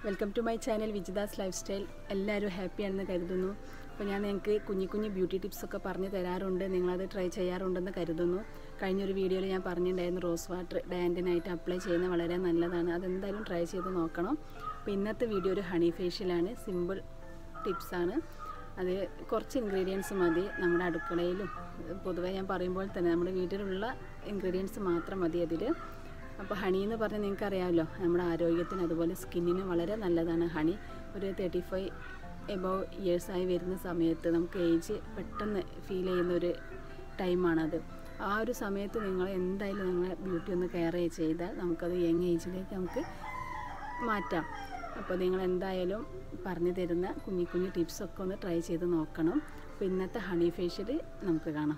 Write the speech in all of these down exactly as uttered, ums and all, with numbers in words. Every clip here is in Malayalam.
Welcome to my channel Vijitha's life style. എല്ലാവരും ഹാപ്പിയാണെന്ന് കരുതുന്നു. അപ്പോൾ ഞാൻ നിങ്ങൾക്ക് കുഞ്ഞു കുഞ്ഞു ബ്യൂട്ടി ടിപ്സൊക്കെ പറഞ്ഞു തരാറുണ്ട്, നിങ്ങളത് ട്രൈ ചെയ്യാറുണ്ടെന്ന് കരുതുന്നു. കഴിഞ്ഞൊരു വീഡിയോയിൽ ഞാൻ പറഞ്ഞിട്ടുണ്ടായിരുന്നു rose water day and night apply ചെയ്യുന്നത് വളരെ നല്ലതാണ്, അതെന്തായാലും ട്രൈ ചെയ്ത് നോക്കണം. അപ്പോൾ ഇന്നത്തെ വീഡിയോ ഒരു ഹണി ഫേഷ്യലാണ്, സിമ്പിൾ ടിപ്സാണ്. അത് കുറച്ച് ഇൻഗ്രീഡിയൻസ് മതി, നമ്മുടെ അടുക്കളയിലും പൊതുവേ ഞാൻ പറയുമ്പോൾ തന്നെ നമ്മുടെ വീട്ടിലുള്ള ഇൻഗ്രീഡിയൻസ് മാത്രം മതി അതിൽ. അപ്പോൾ ഹണി എന്ന് പറഞ്ഞാൽ നിങ്ങൾക്ക് അറിയാമല്ലോ, നമ്മുടെ ആരോഗ്യത്തിന് അതുപോലെ സ്കിന്നിന് വളരെ നല്ലതാണ് ഹണി. ഒരു തേർട്ടി ഫൈവ് എബവ് ഇയേഴ്സായി വരുന്ന സമയത്ത് നമുക്ക് ഏജ് പെട്ടെന്ന് ഫീൽ ചെയ്യുന്നൊരു ടൈമാണത്. ആ ഒരു സമയത്ത് നിങ്ങൾ എന്തായാലും നിങ്ങളെ ബ്യൂട്ടി ഒന്ന് കെയർ ചെയ്താൽ നമുക്കത് യങ് ഏജിലേക്ക് നമുക്ക് മാറ്റാം. അപ്പോൾ നിങ്ങൾ എന്തായാലും പറഞ്ഞു തരുന്ന കുഞ്ഞു കുഞ്ഞു ടിപ്സൊക്കെ ഒന്ന് ട്രൈ ചെയ്ത് നോക്കണം. അപ്പോൾ ഇന്നത്തെ ഹണി ഫേഷ്യൽ നമുക്ക് കാണാം.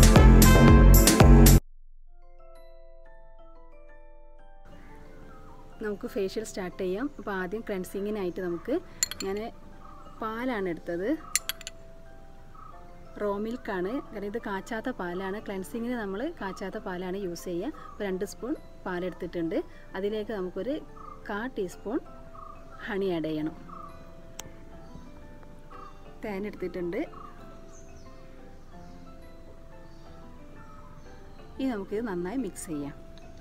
നമുക്ക് ഫേഷ്യൽ സ്റ്റാർട്ട് ചെയ്യാം. അപ്പോൾ ആദ്യം ക്ലെൻസിങ്ങിനായിട്ട് നമുക്ക് ഞാൻ പാലാണ് എടുത്തത്, റോ മിൽക്കാണ്, കാരണം ഇത് കാച്ചാത്ത പാലാണ്. ക്ലെൻസിങ്ങിന് നമ്മൾ കാച്ചാത്ത പാലാണ് യൂസ് ചെയ്യുക. അപ്പോൾ രണ്ട് സ്പൂൺ പാലെടുത്തിട്ടുണ്ട്, അതിലേക്ക് നമുക്കൊരു കാ ടീസ്പൂൺ ഹണി ആഡ് ചെയ്യണം. തേൻ എടുത്തിട്ടുണ്ട്. ഇനി നമുക്കിത് നന്നായി മിക്സ് ചെയ്യാം.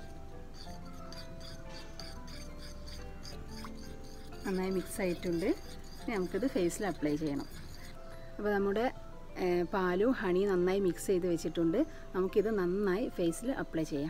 നന്നായി മിക്സ് ആയിട്ടുണ്ട്. ഇനി നമുക്കിത് ഫേസിൽ അപ്ലൈ ചെയ്യണം. അപ്പോൾ നമ്മുടെ പാലും ഹണിയും നന്നായി മിക്സ് ചെയ്ത് വെച്ചിട്ടുണ്ട്. നമുക്കിത് നന്നായി ഫേസിൽ അപ്ലൈ ചെയ്യാം.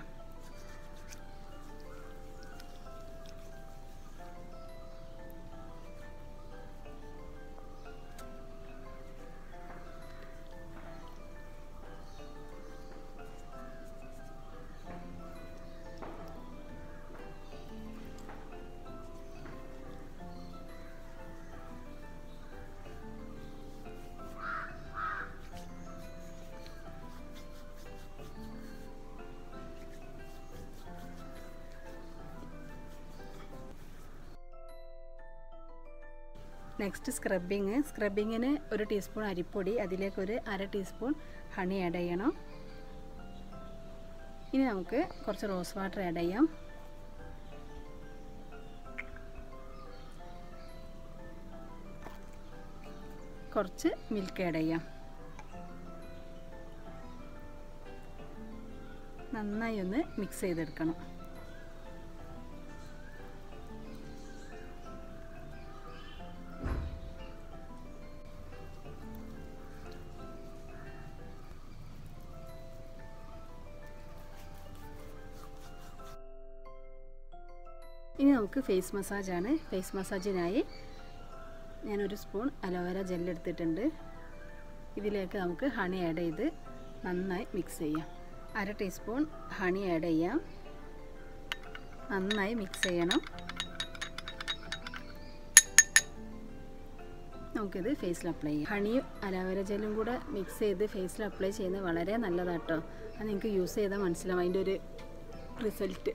Next scrubbing. സ്ക്രബിങ്ങിന് ഒരു ടീസ്പൂൺ അരിപ്പൊടി, അതിലേക്കൊരു അര ടീസ്പൂൺ ഹണി ആഡ് ചെയ്യണം. ഇനി നമുക്ക് കുറച്ച് റോസ് വാട്ടർ ആഡ് ചെയ്യാം. കുറച്ച് മിൽക്ക് ആഡ് ചെയ്യാം. നന്നായി ഒന്ന് മിക്സ് ചെയ്തെടുക്കണം. ഇനി നമുക്ക് ഫേസ് മസാജാണ്. ഫേസ് മസാജിനായി ഞാനൊരു സ്പൂൺ അലോവേര ജെൽ എടുത്തിട്ടുണ്ട്. ഇതിലേക്ക് നമുക്ക് ഹണി ആഡ് ചെയ്ത് നന്നായി മിക്സ് ചെയ്യാം. അര ടീസ്പൂൺ ഹണി ആഡ് ചെയ്യാം. നന്നായി മിക്സ് ചെയ്യണം. നമുക്കിത് ഫേസിൽ അപ്ലൈ ചെയ്യാം. ഹണിയും അലോവേര ജെല്ലും കൂടെ മിക്സ് ചെയ്ത് ഫേസിൽ അപ്ലൈ ചെയ്യുന്നത് വളരെ നല്ലതാട്ടോ. അത് നിങ്ങൾക്ക് യൂസ് ചെയ്താൽ മനസ്സിലാവും അതിൻ്റെ ഒരു റിസൾട്ട്.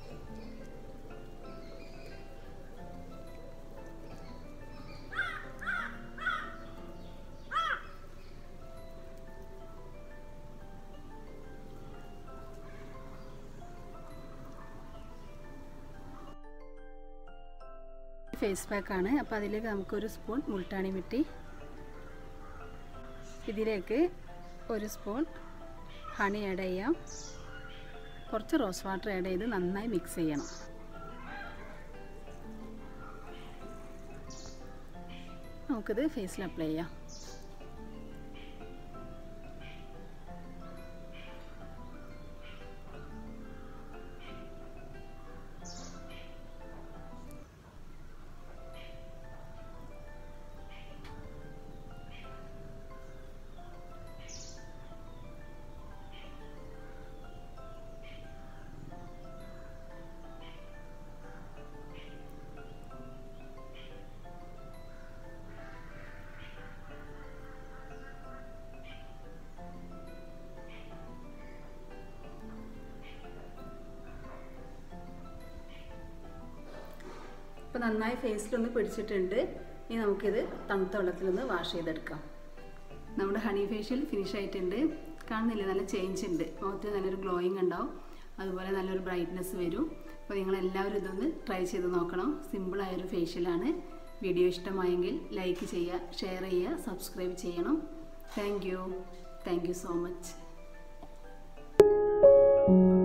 ഫേസ് പാക്കാണ്. അപ്പോൾ അതിലേക്ക് നമുക്കൊരു സ്പൂൺ മുൾട്ടാണി മിട്ടി, ഇതിലേക്ക് ഒരു സ്പൂൺ ഹണി ആഡ് ചെയ്യാം. കുറച്ച് റോസ് വാട്ടർ ആഡ് ചെയ്ത് നന്നായി മിക്സ് ചെയ്യണം. നമുക്കിത് ഫേസിൽ അപ്ലൈ ചെയ്യാം. ഇപ്പോൾ നന്നായി ഫേസിലൊന്ന് പിടിച്ചിട്ടുണ്ട്. ഇനി നമുക്കിത് തണുത്ത വെള്ളത്തിലൊന്ന് വാഷ് ചെയ്തെടുക്കാം. നമ്മുടെ ഹണി ഫേഷ്യൽ ഫിനിഷ് ആയിട്ടുണ്ട്. കാണുന്നില്ലേ, നല്ല ചേഞ്ച് ഉണ്ട്. മുഖത്തിന് നല്ലൊരു ഗ്ലോയിങ് ഉണ്ടാവും, അതുപോലെ നല്ലൊരു ബ്രൈറ്റ്നെസ് വരും. അപ്പോൾ നിങ്ങളെല്ലാവരും ഇതൊന്ന് ട്രൈ ചെയ്ത് നോക്കണം. സിമ്പിളായൊരു ഫേഷ്യലാണ്. വീഡിയോ ഇഷ്ടമായെങ്കിൽ ലൈക്ക് ചെയ്യുക, ഷെയർ ചെയ്യുക, സബ്സ്ക്രൈബ് ചെയ്യണം. Thank you thank you so much.